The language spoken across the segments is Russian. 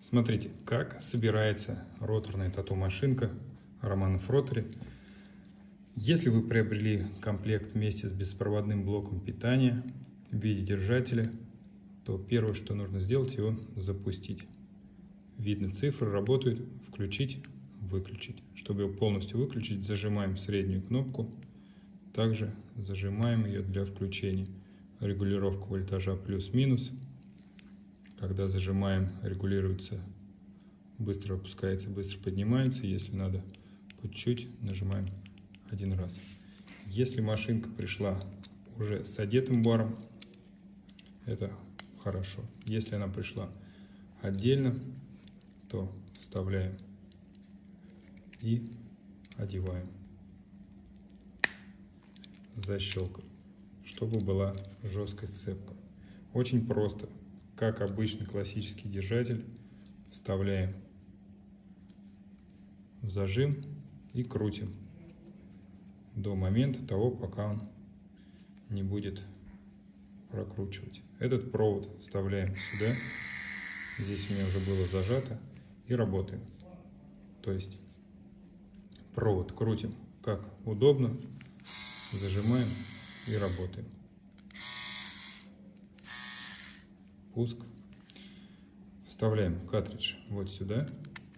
Смотрите, как собирается роторная тату-машинка Романов Rotary. Если вы приобрели комплект вместе с беспроводным блоком питания в виде держателя, то первое, что нужно сделать, его запустить. Видно, цифры работают, включить, выключить. Чтобы его полностью выключить, зажимаем среднюю кнопку, также зажимаем ее для включения. Регулировка вольтажа плюс-минус. Когда зажимаем, регулируется, быстро опускается, быстро поднимается. Если надо по чуть-чуть, нажимаем один раз. Если машинка пришла уже с одетым баром, это хорошо. Если она пришла отдельно, то вставляем и одеваем. Защелкиваем, чтобы была жесткая сцепка. Очень просто. Как обычный классический держатель, вставляем в зажим и крутим до момента того, пока он не будет прокручивать. Этот провод вставляем сюда. Здесь у меня уже было зажато. И работаем. То есть провод крутим как удобно, зажимаем и работаем. Пуск. Вставляем картридж вот сюда.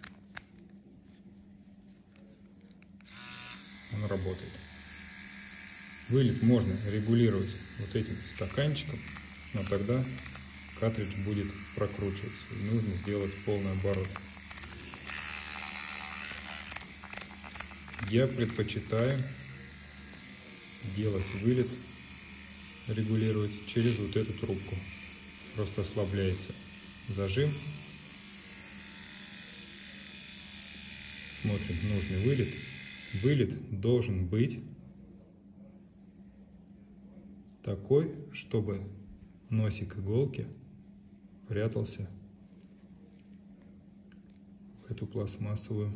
Он работает. Вылет можно регулировать вот этим стаканчиком, но тогда картридж будет прокручиваться. И нужно сделать полный оборот. Я предпочитаю делать вылет, регулировать через вот эту трубку. Просто ослабляется зажим. Смотрим нужный вылет. Вылет должен быть такой, чтобы носик иголки прятался в эту пластмассовую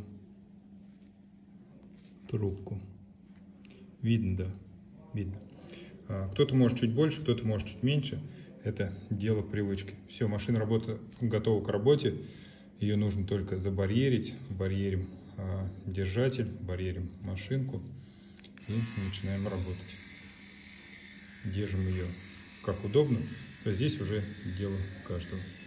трубку. Видно, да, видно. Кто-то может чуть больше, кто-то может чуть меньше. Это дело привычки. Все, машина готова к работе. Ее нужно только забарьерить. Барьерим держатель, барьерим машинку и начинаем работать. Держим ее как удобно. Здесь уже дело каждого.